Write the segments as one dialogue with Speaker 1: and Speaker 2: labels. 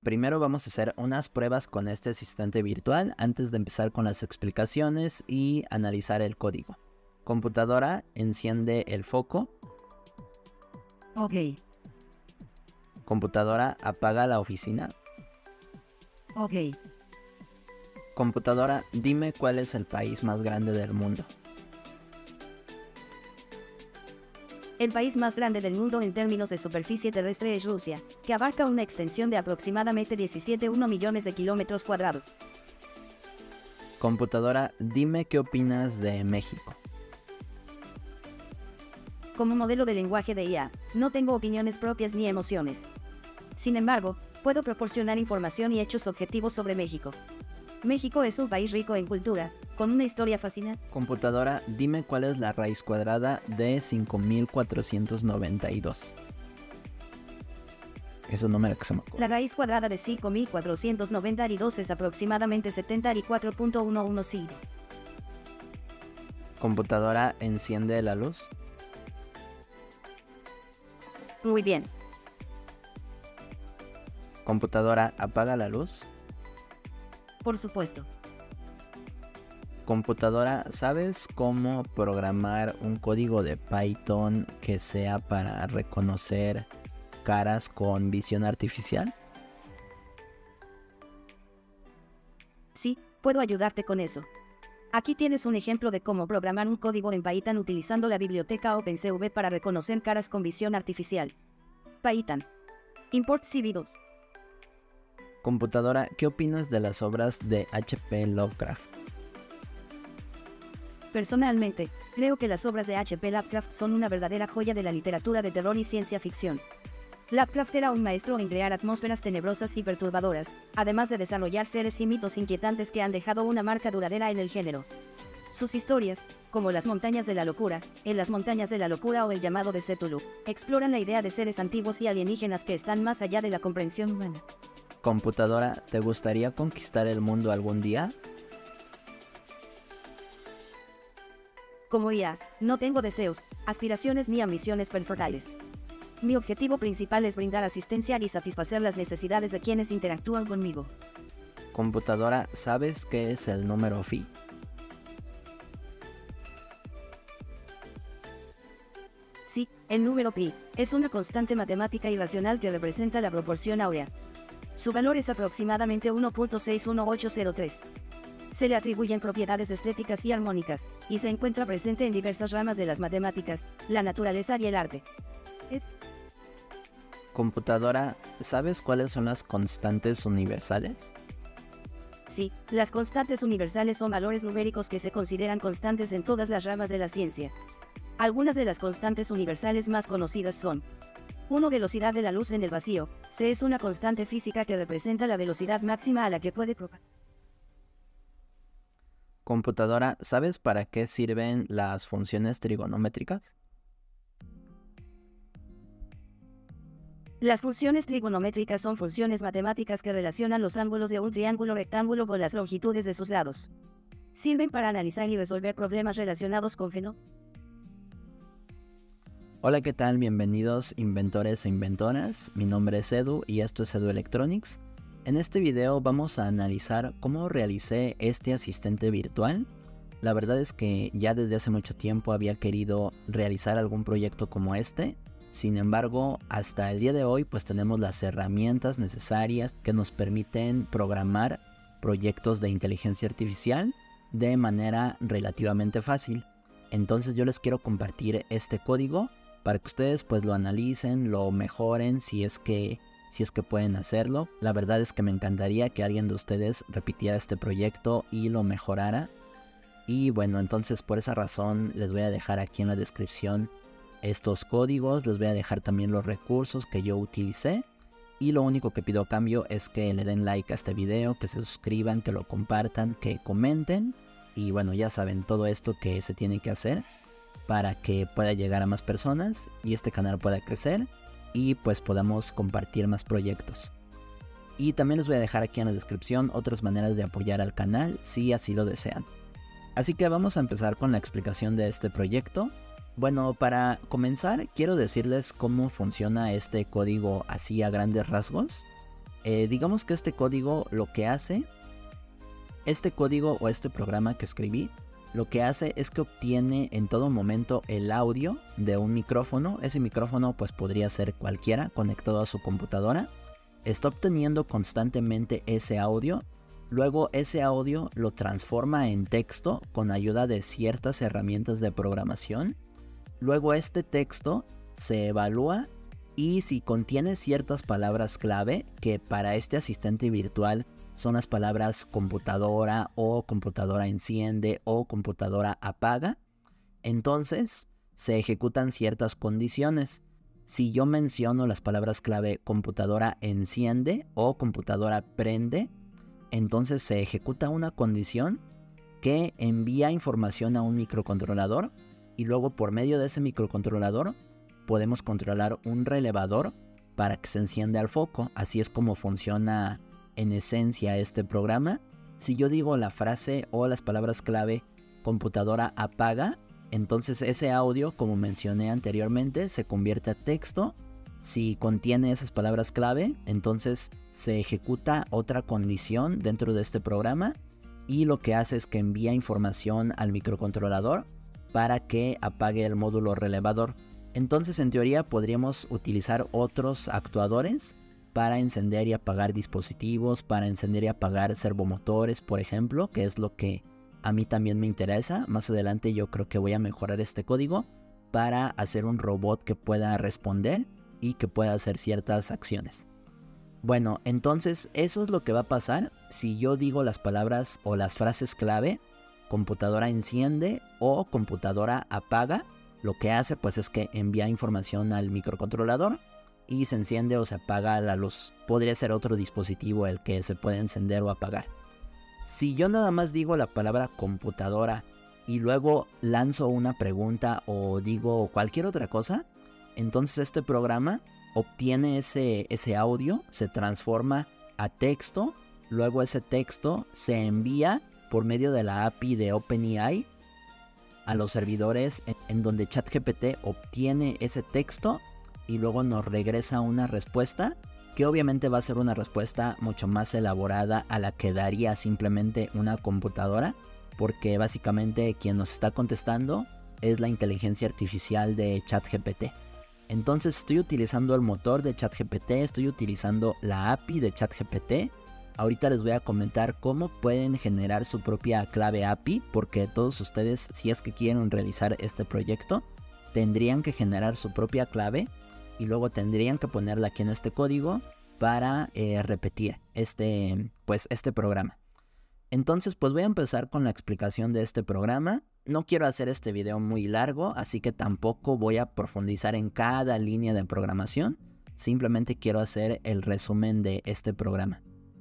Speaker 1: Primero vamos a hacer unas pruebas con este asistente virtual antes de empezar con las explicaciones y analizar el código. Computadora, enciende el foco.
Speaker 2: Ok.
Speaker 1: Computadora, apaga la oficina.
Speaker 2: Ok.
Speaker 1: Computadora, dime cuál es el país más grande del mundo.
Speaker 2: El país más grande del mundo en términos de superficie terrestre es Rusia, que abarca una extensión de aproximadamente 17,1 millones de kilómetros cuadrados.
Speaker 1: Computadora, dime qué opinas de México.
Speaker 2: Como modelo de lenguaje de IA, no tengo opiniones propias ni emociones. Sin embargo, puedo proporcionar información y hechos objetivos sobre México. México es un país rico en cultura, con una historia fascinante.
Speaker 1: Computadora, dime cuál es la raíz cuadrada de 5492. Es un número que se me ocurre.
Speaker 2: La raíz cuadrada de 5492 es aproximadamente 74.115.
Speaker 1: Computadora, enciende la luz.
Speaker 2: Muy bien.
Speaker 1: Computadora, apaga la luz.
Speaker 2: Por supuesto.
Speaker 1: Computadora, ¿sabes cómo programar un código de Python que sea para reconocer caras con visión artificial?
Speaker 2: Sí, puedo ayudarte con eso. Aquí tienes un ejemplo de cómo programar un código en Python utilizando la biblioteca OpenCV para reconocer caras con visión artificial. Python. Import CV2.
Speaker 1: Computadora, ¿qué opinas de las obras de H.P. Lovecraft?
Speaker 2: Personalmente, creo que las obras de H.P. Lovecraft son una verdadera joya de la literatura de terror y ciencia ficción. Lovecraft era un maestro en crear atmósferas tenebrosas y perturbadoras, además de desarrollar seres y mitos inquietantes que han dejado una marca duradera en el género. Sus historias, como Las Montañas de la Locura, En las Montañas de la Locura o El Llamado de Cthulhu, exploran la idea de seres antiguos y alienígenas que están más allá de la comprensión humana.
Speaker 1: Computadora, ¿te gustaría conquistar el mundo algún día?
Speaker 2: Como IA, no tengo deseos, aspiraciones ni ambiciones personales. Mi objetivo principal es brindar asistencia y satisfacer las necesidades de quienes interactúan conmigo.
Speaker 1: Computadora, ¿sabes qué es el número phi?
Speaker 2: Sí, el número pi es una constante matemática irracional que representa la proporción áurea. Su valor es aproximadamente 1.61803. Se le atribuyen propiedades estéticas y armónicas, y se encuentra presente en diversas ramas de las matemáticas, la naturaleza y el arte.
Speaker 1: Computadora, ¿sabes cuáles son las constantes universales?
Speaker 2: Sí, las constantes universales son valores numéricos que se consideran constantes en todas las ramas de la ciencia. Algunas de las constantes universales más conocidas son: 1. Velocidad de la luz en el vacío. C es una constante física que representa la velocidad máxima a la que puede propagar.
Speaker 1: Computadora, ¿sabes para qué sirven las funciones trigonométricas?
Speaker 2: Las funciones trigonométricas son funciones matemáticas que relacionan los ángulos de un triángulo rectángulo con las longitudes de sus lados. Sirven para analizar y resolver problemas relacionados con fenómenos.
Speaker 1: Hola, ¿qué tal? Bienvenidos inventores e inventoras. Mi nombre es Edu y esto es Edu Electronics. En este video vamos a analizar cómo realicé este asistente virtual. La verdad es que ya desde hace mucho tiempo había querido realizar algún proyecto como este. Sin embargo, hasta el día de hoy pues tenemos las herramientas necesarias que nos permiten programar proyectos de inteligencia artificial de manera relativamente fácil. Entonces yo les quiero compartir este código para que ustedes pues lo analicen, lo mejoren si es que pueden hacerlo. La verdad es que me encantaría que alguien de ustedes repitiera este proyecto y lo mejorara. Y bueno, entonces por esa razón les voy a dejar aquí en la descripción estos códigos, les voy a dejar también los recursos que yo utilicé. Y lo único que pido a cambio es que le den like a este video, que se suscriban, que lo compartan, que comenten. Y bueno, ya saben todo esto que se tiene que hacer para que pueda llegar a más personas y este canal pueda crecer y pues podamos compartir más proyectos. Y también les voy a dejar aquí en la descripción otras maneras de apoyar al canal si así lo desean. Así que vamos a empezar con la explicación de este proyecto. Bueno, para comenzar quiero decirles cómo funciona este código así a grandes rasgos. Digamos que este código lo que hace, este código o este programa que escribí, lo que hace es que obtiene en todo momento el audio de un micrófono. Ese micrófono pues podría ser cualquiera conectado a su computadora. Está obteniendo constantemente ese audio. Luego ese audio lo transforma en texto con ayuda de ciertas herramientas de programación. Luego este texto se evalúa y si contiene ciertas palabras clave, que para este asistente virtual son las palabras computadora o computadora enciende o computadora apaga, entonces se ejecutan ciertas condiciones. Si yo menciono las palabras clave computadora enciende o computadora prende, entonces se ejecuta una condición que envía información a un microcontrolador y luego por medio de ese microcontrolador podemos controlar un relevador para que se encienda el foco. Así es como funciona en esencia este programa. Si yo digo la frase o las palabras clave computadora apaga, entonces ese audio, como mencioné anteriormente, se convierte a texto. Si contiene esas palabras clave, entonces se ejecuta otra condición dentro de este programa y lo que hace es que envía información al microcontrolador para que apague el módulo relevador. Entonces en teoría podríamos utilizar otros actuadores para encender y apagar dispositivos, para encender y apagar servomotores, por ejemplo, que es lo que a mí también me interesa. Más adelante yo creo que voy a mejorar este código para hacer un robot que pueda responder y que pueda hacer ciertas acciones. Bueno, entonces eso es lo que va a pasar si yo digo las palabras o las frases clave computadora enciende o computadora apaga. Lo que hace pues es que envía información al microcontrolador y se enciende o se apaga la luz. Podría ser otro dispositivo el que se puede encender o apagar. Si yo nada más digo la palabra computadora y luego lanzo una pregunta o digo cualquier otra cosa, entonces este programa obtiene ese audio, se transforma a texto, luego ese texto se envía por medio de la API de OpenAI a los servidores en donde ChatGPT obtiene ese texto y luego nos regresa una respuesta que obviamente va a ser una respuesta mucho más elaborada a la que daría simplemente una computadora, porque básicamente quien nos está contestando es la inteligencia artificial de ChatGPT. Entonces estoy utilizando el motor de ChatGPT, estoy utilizando la API de ChatGPT. Ahorita les voy a comentar cómo pueden generar su propia clave API, porque todos ustedes, si es que quieren realizar este proyecto, tendrían que generar su propia clave y luego tendrían que ponerla aquí en este código para repetir este programa. Entonces pues voy a empezar con la explicación de este programa. No quiero hacer este video muy largo, así que tampoco voy a profundizar en cada línea de programación. Simplemente quiero hacer el resumen de este programa.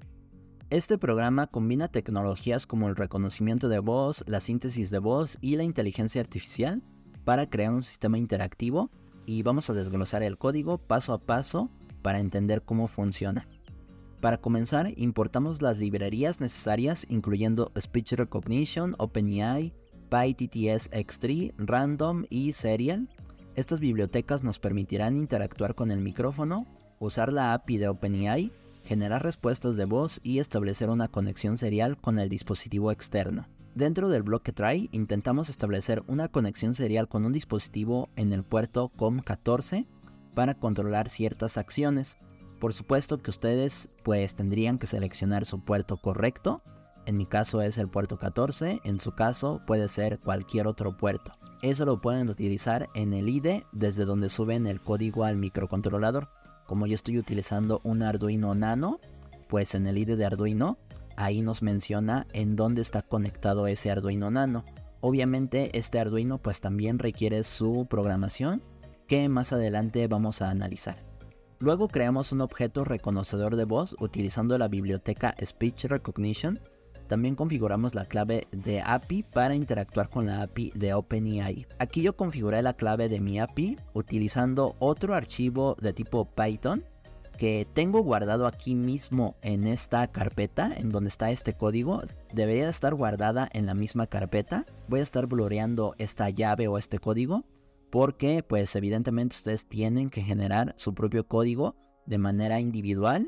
Speaker 1: Este programa combina tecnologías como el reconocimiento de voz, la síntesis de voz y la inteligencia artificial para crear un sistema interactivo, y vamos a desglosar el código paso a paso para entender cómo funciona. Para comenzar, importamos las librerías necesarias incluyendo Speech Recognition, OpenAI, PyTTS X3, Random y Serial. Estas bibliotecas nos permitirán interactuar con el micrófono, usar la API de OpenAI, generar respuestas de voz y establecer una conexión serial con el dispositivo externo. Dentro del bloque try intentamos establecer una conexión serial con un dispositivo en el puerto COM14 para controlar ciertas acciones. Por supuesto que ustedes pues tendrían que seleccionar su puerto correcto. En mi caso es el puerto 14, en su caso puede ser cualquier otro puerto. Eso lo pueden utilizar en el IDE desde donde suben el código al microcontrolador. Como yo estoy utilizando un Arduino Nano, pues en el IDE de Arduino, ahí nos menciona en dónde está conectado ese Arduino Nano. Obviamente este Arduino pues también requiere su programación, que más adelante vamos a analizar. Luego creamos un objeto reconocedor de voz utilizando la biblioteca Speech Recognition. También configuramos la clave de API para interactuar con la API de OpenAI. Aquí yo configuré la clave de mi API utilizando otro archivo de tipo Python que tengo guardado aquí mismo en esta carpeta en donde está este código. Debería estar guardada en la misma carpeta. Voy a estar blurreando esta llave o este código porque pues evidentemente ustedes tienen que generar su propio código de manera individual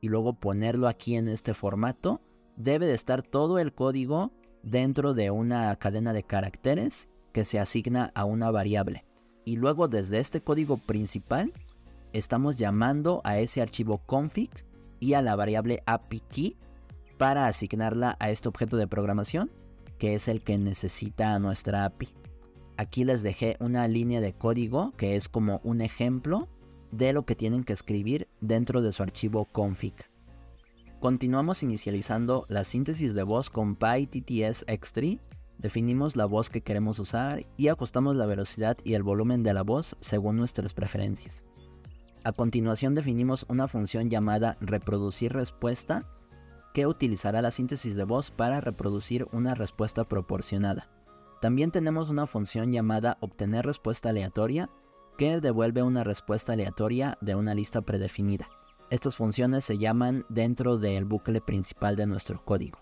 Speaker 1: y luego ponerlo aquí en este formato, debe de estar todo el código dentro de una cadena de caracteres que se asigna a una variable. Y luego desde este código principal estamos llamando a ese archivo config y a la variable API key para asignarla a este objeto de programación, que es el que necesita nuestra API. Aquí les dejé una línea de código que es como un ejemplo de lo que tienen que escribir dentro de su archivo config. Continuamos inicializando la síntesis de voz con PyTTS-X3, definimos la voz que queremos usar y ajustamos la velocidad y el volumen de la voz según nuestras preferencias. A continuación definimos una función llamada reproducir respuesta que utilizará la síntesis de voz para reproducir una respuesta proporcionada. También tenemos una función llamada obtener respuesta aleatoria que devuelve una respuesta aleatoria de una lista predefinida. Estas funciones se llaman dentro del bucle principal de nuestro código.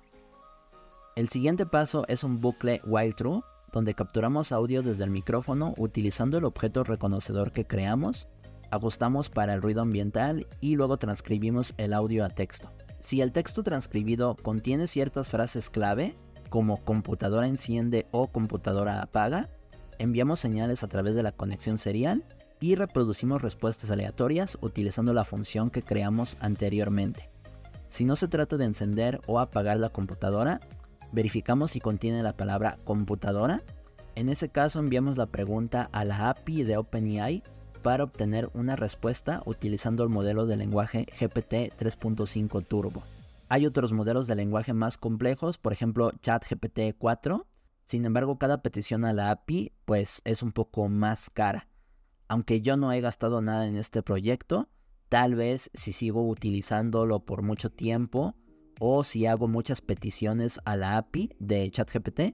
Speaker 1: El siguiente paso es un bucle while true, donde capturamos audio desde el micrófono utilizando el objeto reconocedor que creamos, ajustamos para el ruido ambiental y luego transcribimos el audio a texto. Si el texto transcribido contiene ciertas frases clave, como computadora enciende o computadora apaga, enviamos señales a través de la conexión serial y reproducimos respuestas aleatorias utilizando la función que creamos anteriormente. Si no se trata de encender o apagar la computadora, verificamos si contiene la palabra computadora. En ese caso enviamos la pregunta a la API de OpenAI para obtener una respuesta utilizando el modelo de lenguaje GPT 3.5 Turbo. Hay otros modelos de lenguaje más complejos, por ejemplo ChatGPT 4. Sin embargo, cada petición a la API pues es un poco más cara. Aunque yo no he gastado nada en este proyecto, tal vez si sigo utilizándolo por mucho tiempo o si hago muchas peticiones a la API de ChatGPT,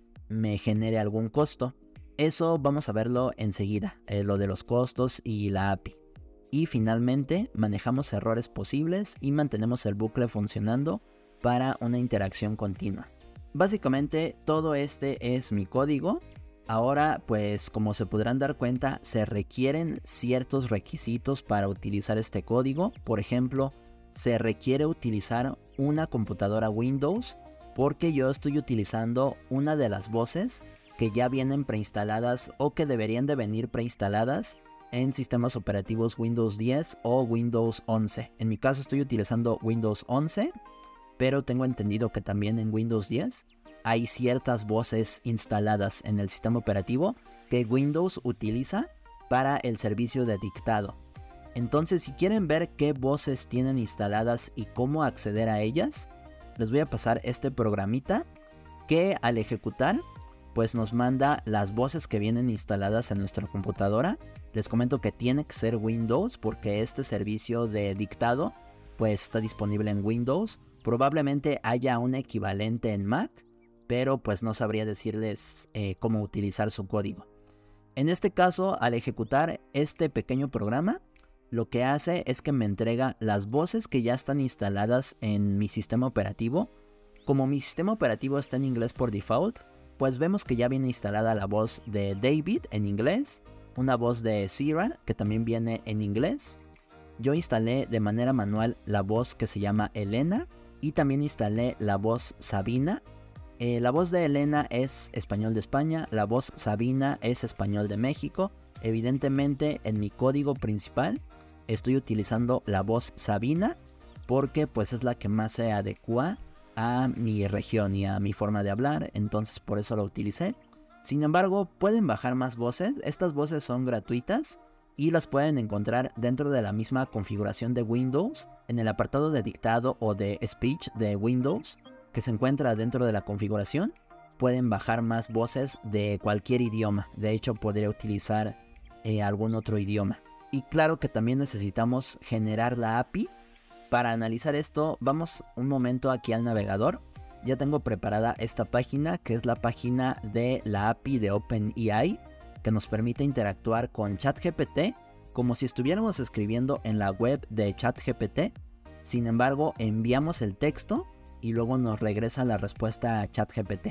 Speaker 1: me genere algún costo. Eso vamos a verlo enseguida, lo de los costos y la API. Y finalmente manejamos errores posibles y mantenemos el bucle funcionando para una interacción continua. Básicamente todo este es mi código. Ahora pues como se podrán dar cuenta se requieren ciertos requisitos para utilizar este código. Por ejemplo, se requiere utilizar una computadora Windows porque yo estoy utilizando una de las voces que ya vienen preinstaladas o que deberían de venir preinstaladas en sistemas operativos Windows 10 o Windows 11. En mi caso estoy utilizando Windows 11, pero tengo entendido que también en Windows 10 hay ciertas voces instaladas en el sistema operativo que Windows utiliza para el servicio de dictado. Entonces, si quieren ver qué voces tienen instaladas y cómo acceder a ellas, les voy a pasar este programita que al ejecutar pues nos manda las voces que vienen instaladas en nuestra computadora. Les comento que tiene que ser Windows porque este servicio de dictado pues está disponible en Windows. Probablemente haya un equivalente en Mac, pero pues no sabría decirles cómo utilizar su código. En este caso, al ejecutar este pequeño programa, lo que hace es que me entrega las voces que ya están instaladas en mi sistema operativo. Como mi sistema operativo está en inglés por default, pues vemos que ya viene instalada la voz de David en inglés, una voz de Sierra que también viene en inglés. Yo instalé de manera manual la voz que se llama Elena y también instalé la voz Sabina. La voz de Elena es español de España, la voz Sabina es español de México. Evidentemente en mi código principal estoy utilizando la voz Sabina porque pues es la que más se adecua a mi región y a mi forma de hablar, entonces por eso la utilicé. Sin embargo, pueden bajar más voces. Estas voces son gratuitas y las pueden encontrar dentro de la misma configuración de Windows, en el apartado de dictado o de speech de Windows, que se encuentra dentro de la configuración. Pueden bajar más voces de cualquier idioma. De hecho, podría utilizar algún otro idioma. Y claro que también necesitamos generar la API. Para analizar esto, vamos un momento aquí al navegador. Ya tengo preparada esta página, que es la página de la API de OpenAI, que nos permite interactuar con ChatGPT como si estuviéramos escribiendo en la web de ChatGPT. Sin embargo, enviamos el texto y luego nos regresa la respuesta a ChatGPT.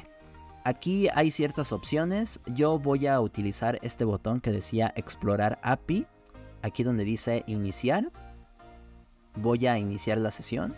Speaker 1: Aquí hay ciertas opciones. Yo voy a utilizar este botón que decía Explorar API, aquí donde dice Iniciar. voy a iniciar la sesión.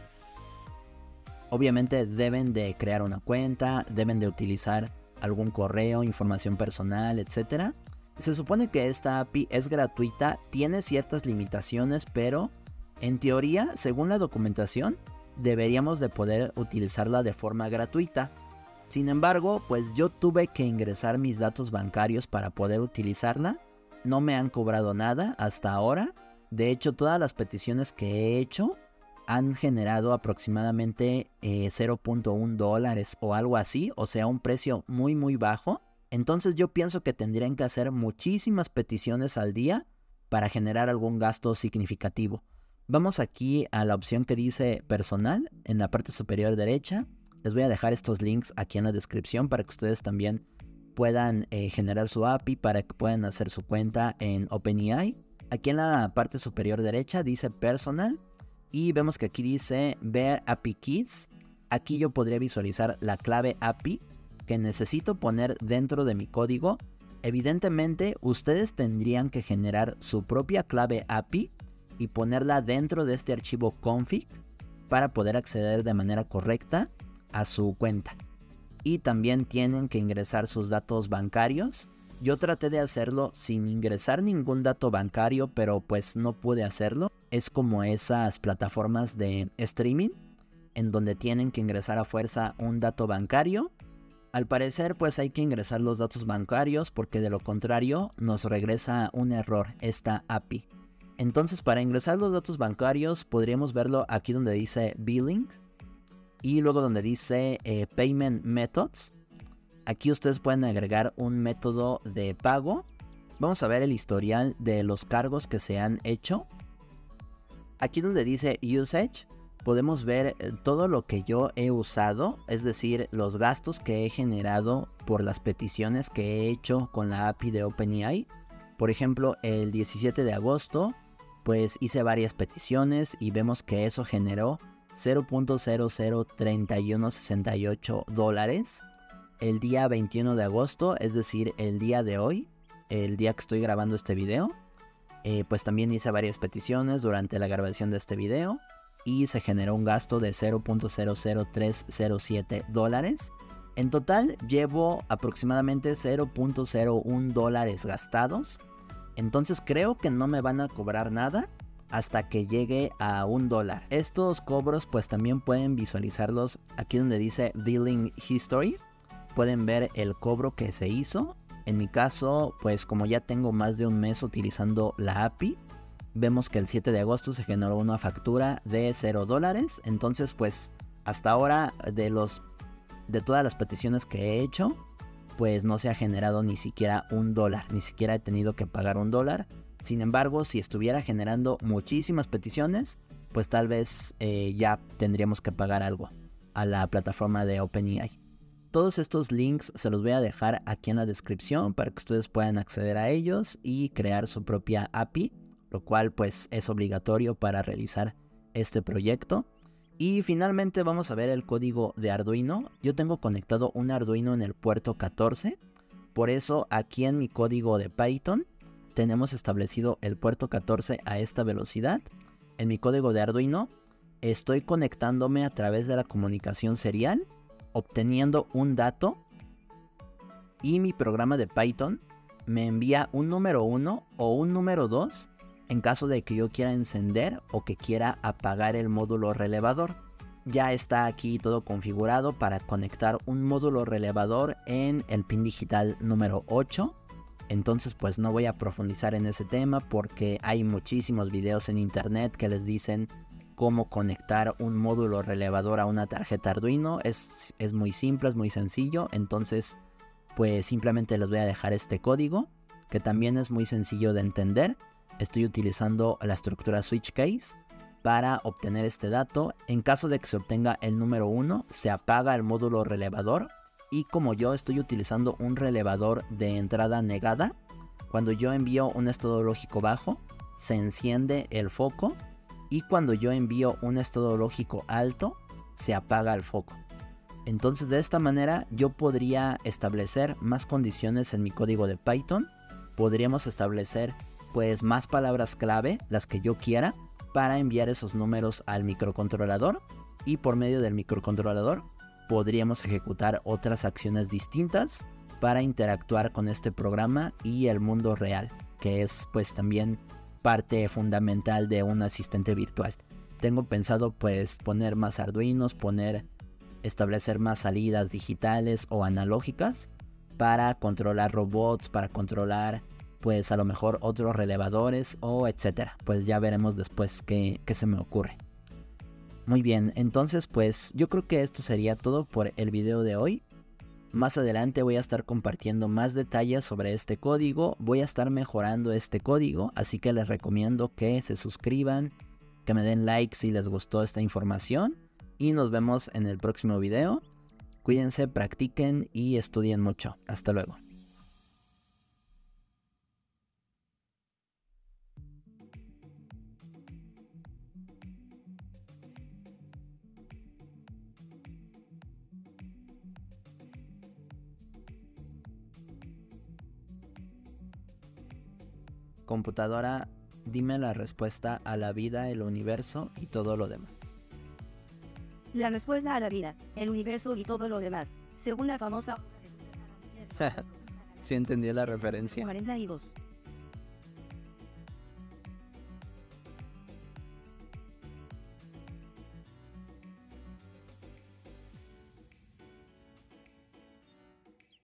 Speaker 1: Obviamente deben de crear una cuenta, deben de utilizar algún correo, información personal, etc. Se supone que esta API es gratuita, tiene ciertas limitaciones, pero en teoría, según la documentación, deberíamos de poder utilizarla de forma gratuita. Sin embargo, pues yo tuve que ingresar mis datos bancarios para poder utilizarla. No me han cobrado nada hasta ahora. De hecho, todas las peticiones que he hecho han generado aproximadamente 0.1 dólares o algo así, o sea, un precio muy bajo. Entonces yo pienso que tendrían que hacer muchísimas peticiones al día para generar algún gasto significativo. Vamos aquí a la opción que dice personal en la parte superior derecha. Les voy a dejar estos links aquí en la descripción para que ustedes también puedan generar su API, para que puedan hacer su cuenta en OpenAI. Aquí en la parte superior derecha dice personal. Y vemos que aquí dice ver API Keys. Aquí yo podría visualizar la clave API que necesito poner dentro de mi código. Evidentemente ustedes tendrían que generar su propia clave API y ponerla dentro de este archivo config para poder acceder de manera correcta a su cuenta. Y también tienen que ingresar sus datos bancarios. Yo traté de hacerlo sin ingresar ningún dato bancario, pero pues no pude hacerlo. Es como esas plataformas de streaming en donde tienen que ingresar a fuerza un dato bancario. Al parecer pues hay que ingresar los datos bancarios porque de lo contrario nos regresa un error esta API. Entonces para ingresar los datos bancarios podríamos verlo aquí donde dice Billing y luego donde dice Payment Methods. Aquí ustedes pueden agregar un método de pago. Vamos a ver el historial de los cargos que se han hecho. Aquí donde dice Usage, podemos ver todo lo que yo he usado, es decir, los gastos que he generado por las peticiones que he hecho con la API de OpenAI. Por ejemplo, el 17 de agosto, pues hice varias peticiones y vemos que eso generó 0.003168 dólares. El día 21 de agosto, es decir, el día de hoy, el día que estoy grabando este video, pues también hice varias peticiones durante la grabación de este video y se generó un gasto de 0.00307 dólares. En total llevo aproximadamente 0.01 dólares gastados. Entonces creo que no me van a cobrar nada hasta que llegue a $1. Estos cobros pues también pueden visualizarlos aquí donde dice Billing History. Pueden ver el cobro que se hizo. En mi caso, pues como ya tengo más de un mes utilizando la API, vemos que el 7 de agosto se generó una factura de $0. Entonces, pues hasta ahora de todas las peticiones que he hecho, pues no se ha generado ni siquiera $1, ni siquiera he tenido que pagar $1. Sin embargo, si estuviera generando muchísimas peticiones, pues tal vez ya tendríamos que pagar algo a la plataforma de OpenAI. Todos estos links se los voy a dejar aquí en la descripción para que ustedes puedan acceder a ellos y crear su propia API, lo cual pues es obligatorio para realizar este proyecto. Y finalmente vamos a ver el código de Arduino. Yo tengo conectado un Arduino en el puerto 14, por eso aquí en mi código de Python tenemos establecido el puerto 14 a esta velocidad. En mi código de Arduino estoy conectándome a través de la comunicación serial, obteniendo un dato, y mi programa de Python me envía un número 1 o un número 2 en caso de que yo quiera encender o que quiera apagar el módulo relevador. Ya está aquí todo configurado para conectar un módulo relevador en el pin digital número 8. Entonces pues no voy a profundizar en ese tema porque hay muchísimos videos en internet que les dicen cómo conectar un módulo relevador a una tarjeta Arduino. Es muy simple, es muy sencillo. Entonces pues simplemente les voy a dejar este código que también es muy sencillo de entender. Estoy utilizando la estructura switch case para obtener este dato. En caso de que se obtenga el número 1, se apaga el módulo relevador. Y como yo estoy utilizando un relevador de entrada negada, cuando yo envío un estado lógico bajo, se enciende el foco. Y cuando yo envío un estado lógico alto, se apaga el foco. Entonces de esta manera yo podría establecer más condiciones en mi código de Python. Podríamos establecer pues más palabras clave, las que yo quiera. para enviar esos números al microcontrolador, y por medio del microcontrolador podríamos ejecutar otras acciones distintas para interactuar con este programa y el mundo real, que es pues también parte fundamental de un asistente virtual. Tengo pensado pues poner más Arduinos, establecer más salidas digitales o analógicas para controlar robots, para controlar pues a lo mejor otros relevadores o etcétera. Pues ya veremos después qué se me ocurre. Muy bien, entonces pues yo creo que esto sería todo por el video de hoy. Más adelante voy a estar compartiendo más detalles sobre este código, voy a estar mejorando este código, así que les recomiendo que se suscriban, que me den like si les gustó esta información, y nos vemos en el próximo video. Cuídense, practiquen y estudien mucho. Hasta luego. Computadora, dime la respuesta a la vida, el universo y todo lo demás.
Speaker 2: La respuesta a la vida, el universo y todo lo demás, según la famosa...
Speaker 1: ¿Sí entendí la referencia?
Speaker 2: 42.